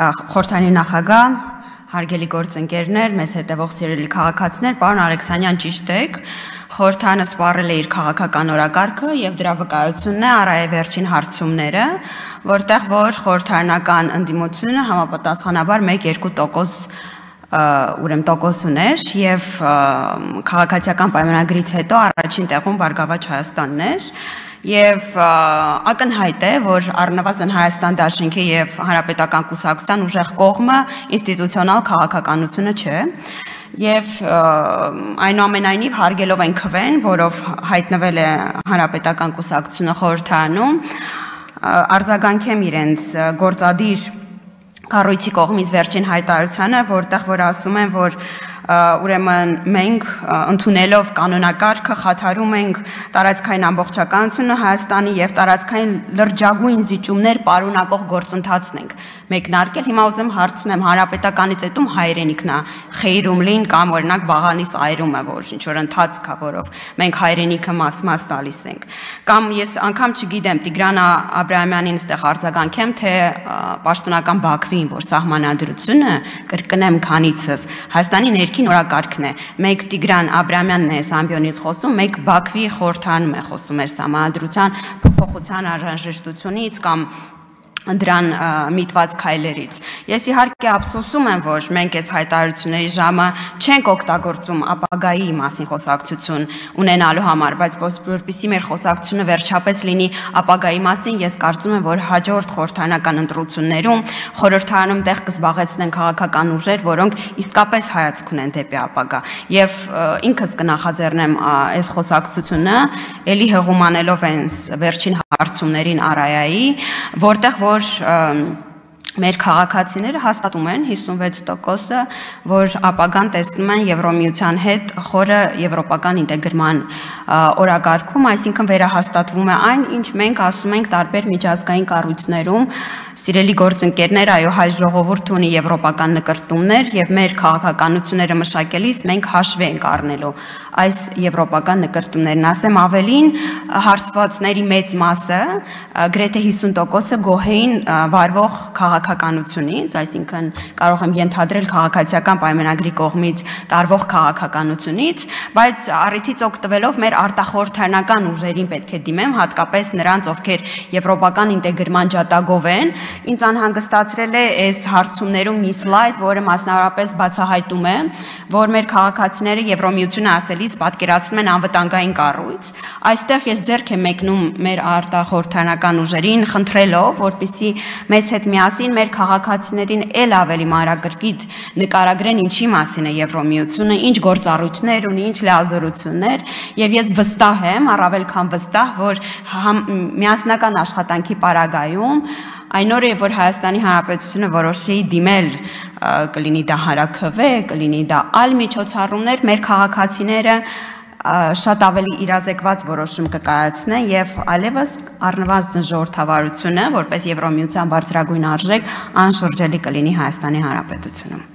Խորհրդանի նախագահ, հարգելի գործընկերներ, մեզ հետևող սիրելի քաղաքացիներ, պարոն Ալեքսանյան ճիշտ եք, խորհրդանը սպառել է իր քաղաքական օրակարգը եւ դրա վկայությունն է առայժմ վերջին հարցումները, որտեղ որ խորհրդարանական ընդդիմությունը համապատասխանաբար 1-2% ուրեմն տոկոս ուներ եւ քաղաքացիական պայմանագրից հետո առաջին տեղում Բարգավաճ Հայաստանն էր եւ ակնհայտ է, որ առնվազն Հայաստան դաշինքի եւ Հանրապետական կուսակցության ուժեղ կողմը ինստիտուցիոնալ քաղաքականությունը չէ եւ այնուամենայնիվ հարգելով այն քվեն, որով հայտնվել է Հանրապետական կուսակցությունը խորհրդարանում, արձագանքեմ իրենց գործադիր կառույցի կողմից վերջին հայտարարությանը, որտեղ որ ասում են, որ ուրեմն մենք ընդունելով կանոնակարգը խաթարում ենք տարածքային ամբողջականությունը Հայաստանի եւ տարածքային լրջագույն զիջումներ պարունակող գործընթացն ենք մեկնարկել։ Հիմա ուզում հարցնեմ, Հանրապետականից հետում հայրենիքն է խեյրում լին կամ օրինակ Բաղանիս այրում է, որ ինչ որ ընթացք է, որով մենք հայրենիքը մաս տալիս ենք։ Կամ ես անգամ չգիտեմ, Տիգրան Աբրահամյանին այստեղ արձագանքեմ, թե պաշտոնական Բաքվին, որ սահմանադրությունը կրկնեմ քանիցս Հայաստանի ներքին օրակարգն է։ Մեկ Տիգրան Աբրահամյանն է ամբիոնից խոսում, մեկ Բաքվի խորհրդարանում է խոսում էր սահմանադրության փոփոխության անհրաժեշտությունից կամ դրան միտված քայլերից։ Ես իհարկե ափսոսում եմ, որ մենք այս հայտարարությունների ժամը չենք օգտագործում ապագայի մասին խոսակցություն ունենալու համար, բայց որպեսզի մեր խոսակցությունը վերջապես լինի ապագայի մասին, ես կարծում եմ, որ հաջորդ խորհրդարանական ընտրություններում խորհրդարանում տեղ կզբաղեցնեն քաղաքական ուժեր, որոնք իսկապես հայացք ունեն դեպի ապագա։ Եվ ինքս կնախաձեռնեմ այս խոսակցությունը, ելի հղումանելով այն վերջին հարցումներին Արայայի, որտեղ որ մեր քաղաքացիները հաստատում են 56%-ը, որ ապագան տեսնում են Եվրոմիության հետ խորը եվրոպական ինտեգրման օրակարգում, այսինքն վերահաստատվում է այն, ինչ մենք ասում ենք տարբեր միջազգային կառույցներում, սիրելի գործընկերներ, այո, հայ ժողովուրդը ունի եվրոպական նկրտումներ եւ մեր քաղաքականությունները մշակելիս մենք հաշվի ենք առնելու այս եվրոպական նկրտումներն, ասեմ ավելին, հարցվածների մեծ մասը, գրեթե 50%-ը գոհ էին վարվող քաղաքականությունից, այսինքն կարող եմ ենթադրել քաղաքացիական պայմանագրի կողմից տարվող քաղաքականությունից, բայց առիթից օգտվելով մեր արտախորհրդարանական ուժերին պետք է դիմեմ, հատկապես նրանց, ովքեր եվրոպական ինտեգրման ջատագով են, ինձ անհանգստացրել է այս հարցումներում մի սլայդ, որը մասնավորապես բացահայտում է, որ մեր քաղաքացիները Եվրոմիությունը ասելիս պատկերացնում են անվտանգային կառույց։ Այստեղ ես ձեռք եմ մեկնում մեր արտախորհրդարանական ուժերին, խնդրելով, որպեսզի մեզ հետ միասին մեր քաղաքացիներին ել ավելի մանրակրկիտ նկարագրեն ինչի մասին է Եվրոմիությունը, ինչ գործառույթներ ունի, ինչ լիազորություններ, եւ ես վստահ եմ, առավել քան վստահ, որ միասնական աշխատանքի պարագայում այն օրը, որ Հայաստանի Հանրապետությունը որոշի դիմել, կլինի դա հանրաքվե, կլինի դա այլ միջոցառումներ, մեր քաղաքացիները շատ ավելի իրազեկված որոշում կկայացնեն եւ այլևս առնվազն ժողովրդավարությունը, որպես Եվրոմիության բարձրագույն արժեք, անշրջելի կլինի Հայաստանի Հանրապետությունում։